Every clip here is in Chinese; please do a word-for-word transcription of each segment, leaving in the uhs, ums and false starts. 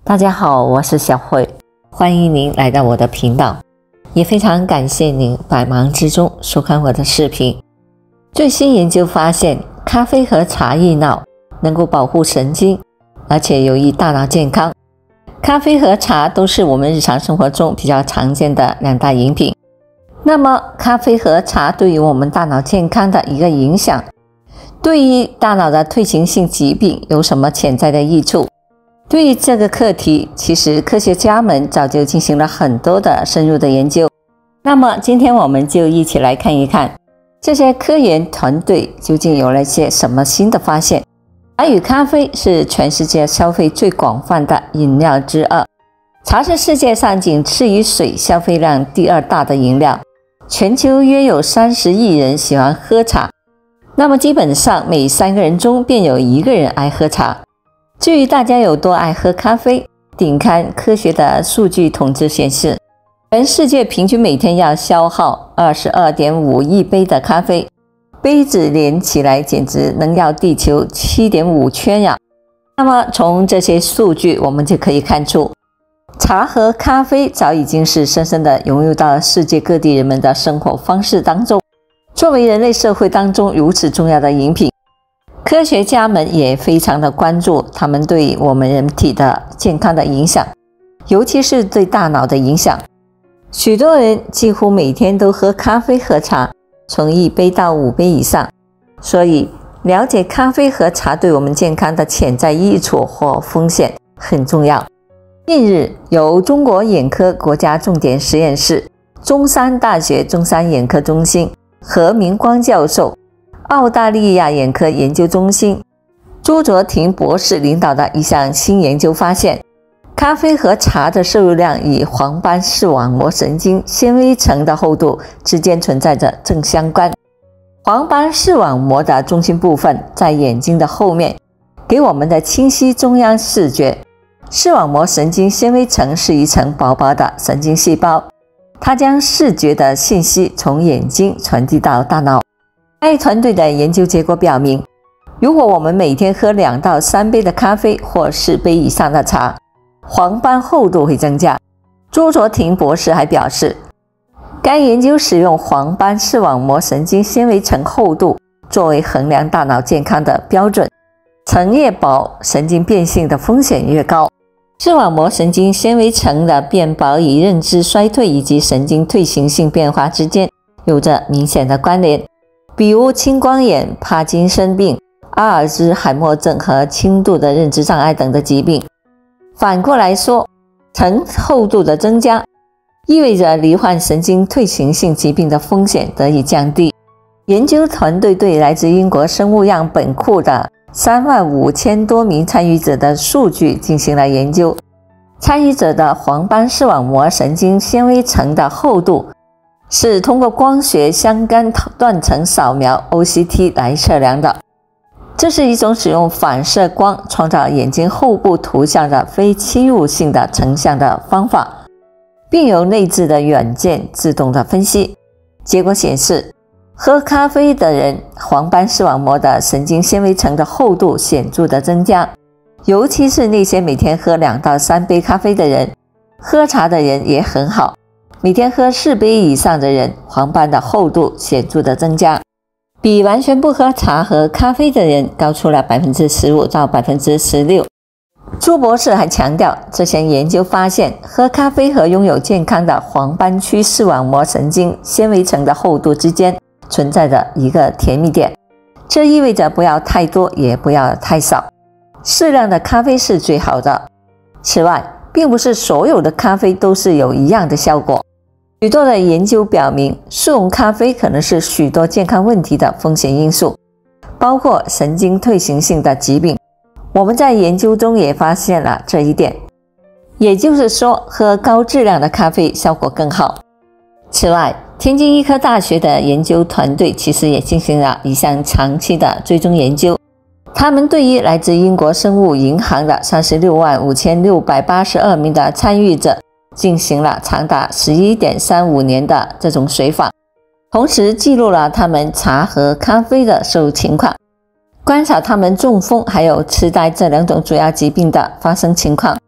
大家好，我是小慧，欢迎您来到我的频道，也非常感谢您百忙之中收看我的视频。最新研究发现，咖啡和茶益脑能够保护神经，而且有益大脑健康。咖啡和茶都是我们日常生活中比较常见的两大饮品。那么，咖啡和茶对于我们大脑健康的一个影响，对于大脑的退行性疾病有什么潜在的益处？对于这个课题，其实科学家们早就进行了很多的深入的研究。那么今天我们就一起来看一看，这些科研团队究竟有了些什么新的发现。茶与咖啡是全世界消费最广泛的饮料之二，茶是世界上仅次于水消费量第二大的饮料，全球约有三十亿人喜欢喝茶，那么基本上每三个人中便有一个人爱喝茶。至于大家有多爱喝咖啡，顶刊科学的数据统计显示，全世界平均每天要消耗 二十二点五亿杯的咖啡，杯子连起来简直能要地球 七点五圈呀。那么从这些数据我们就可以看出，茶和咖啡早已经是深深地融入到世界各地人们的生活方式当中，作为人类社会当中如此重要的饮品，科学家们也非常的关注它们对我们人体的健康的影响，尤其是对大脑的影响。许多人几乎每天都喝咖啡和茶，从一杯到五杯以上，所以了解咖啡和茶对我们健康的潜在益处或风险很重要。近日，由中国眼科国家重点实验室、中山大学中山眼科中心何明光教授、澳大利亚眼科研究中心朱卓廷博士领导的一项新研究发现，咖啡和茶的摄入量与黄斑视网膜神经纤维层的厚度之间存在着正相关。黄斑视网膜的中心部分在眼睛的后面，给我们的清晰中央视觉。视网膜神经纤维层是一层薄薄的神经细胞，它将视觉的信息从眼睛传递到大脑。该团队的研究结果表明，如果我们每天喝两到三杯的咖啡或四杯以上的茶，黄斑厚度会增加。朱卓廷博士还表示，该研究使用黄斑视网膜神经纤维层厚度作为衡量大脑健康的标准，层越薄，神经变性的风险越高。视网膜神经纤维层的变薄与认知衰退以及神经退行性变化之间有着明显的关联，比如青光眼、帕金森病、阿尔兹海默症和轻度的认知障碍等的疾病。反过来说，层厚度的增加意味着罹患神经退行性疾病的风险得以降低。研究团队对来自英国生物样本库的三万五千多名参与者的数据进行了研究，参与者的黄斑视网膜神经纤维层的厚度是通过光学相干断层扫描 O C T 来测量的。这是一种使用反射光创造眼睛后部图像的非侵入性的成像的方法，并由内置的软件自动的分析。结果显示，喝咖啡的人黄斑视网膜的神经纤维层的厚度显著的增加，尤其是那些每天喝两到三杯咖啡的人。喝茶的人也很好，每天喝四杯以上的人黄斑的厚度显著的增加，比完全不喝茶和咖啡的人高出了 百分之十五 到 百分之十六。 朱博士还强调，这项研究发现喝咖啡和拥有健康的黄斑区视网膜神经纤维层的厚度之间存在着一个甜蜜点，这意味着不要太多也不要太少，适量的咖啡是最好的。此外，并不是所有的咖啡都是有一样的效果。许多的研究表明，速溶咖啡可能是许多健康问题的风险因素，包括神经退行性的疾病。我们在研究中也发现了这一点，也就是说，喝高质量的咖啡效果更好。此外，天津医科大学的研究团队其实也进行了一项长期的追踪研究，他们对于来自英国生物银行的三十六万五千六百八十二名的参与者进行了长达 十一点三五年的这种随访，同时记录了他们茶和咖啡的摄入情况，观察他们中风还有痴呆这两种主要疾病的发生情况。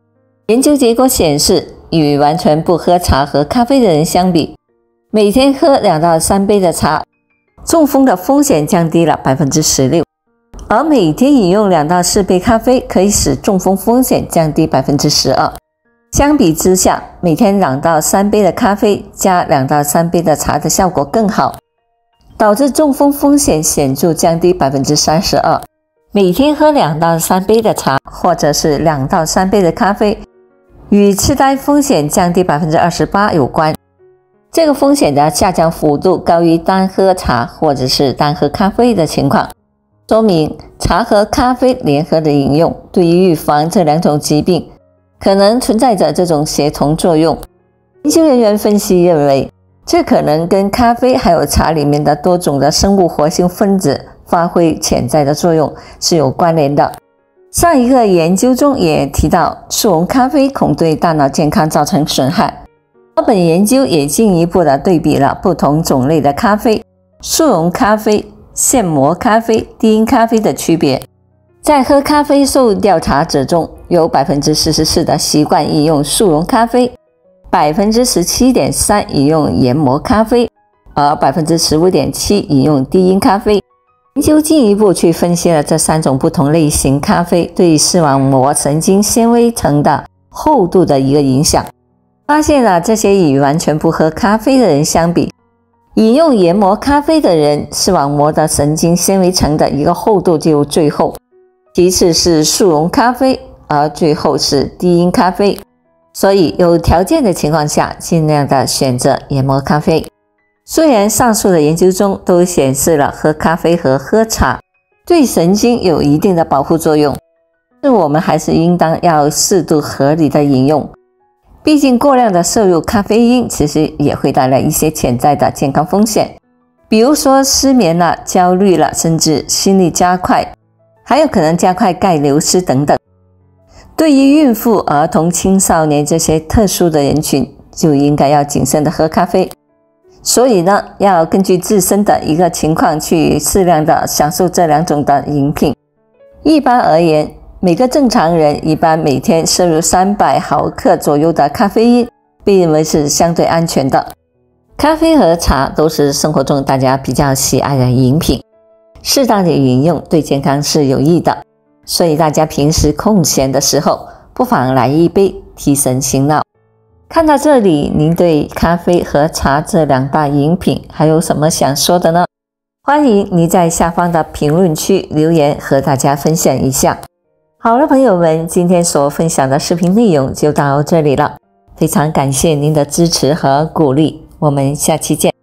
研究结果显示，与完全不喝茶和咖啡的人相比，每天喝两到三杯的茶，中风的风险降低了 百分之十六， 而每天饮用两到四杯咖啡可以使中风风险降低 百分之十二。 相比之下，每天两到三杯的咖啡加两到三杯的茶的效果更好，导致中风风险显著降低 百分之三十二。 每天喝两到三杯的茶或者是两到三杯的咖啡，与痴呆风险降低 百分之二十八 有关。这个风险的下降幅度高于单喝茶或者是单喝咖啡的情况，说明茶和咖啡联合的饮用对于预防这两种疾病可能存在着这种协同作用。研究人员分析认为，这可能跟咖啡还有茶里面的多种的生物活性分子发挥潜在的作用是有关联的。上一个研究中也提到，速溶咖啡恐对大脑健康造成损害，而本研究也进一步的对比了不同种类的咖啡、速溶咖啡、现磨咖啡、低因咖啡的区别。在喝咖啡受调查者中，有 百分之四十四 的习惯饮用速溶咖啡， 百分之十七点三 饮用研磨咖啡，而 百分之十五点七 饮用低因咖啡。研究进一步去分析了这三种不同类型咖啡对视网膜神经纤维层的厚度的一个影响，发现了这些与完全不喝咖啡的人相比，饮用研磨咖啡的人视网膜的神经纤维层的一个厚度就最厚，其次是速溶咖啡，而最后是低因咖啡。所以有条件的情况下，尽量的选择研磨咖啡。虽然上述的研究中都显示了喝咖啡和喝茶对神经有一定的保护作用，但我们还是应当要适度合理的饮用，毕竟过量的摄入咖啡因其实也会带来一些潜在的健康风险，比如说失眠了、焦虑了，甚至心率加快，还有可能加快钙流失等等。对于孕妇、儿童、青少年这些特殊的人群，就应该要谨慎的喝咖啡。所以呢，要根据自身的一个情况去适量的享受这两种的饮品。一般而言，每个正常人一般每天摄入三百毫克左右的咖啡因，被认为是相对安全的。咖啡和茶都是生活中大家比较喜爱的饮品，适当的饮用对健康是有益的，所以大家平时空闲的时候，不妨来一杯，提神醒脑。看到这里，您对咖啡和茶这两大饮品还有什么想说的呢？欢迎您在下方的评论区留言和大家分享一下。好了，朋友们，今天所分享的视频内容就到这里了，非常感谢您的支持和鼓励，我们下期见。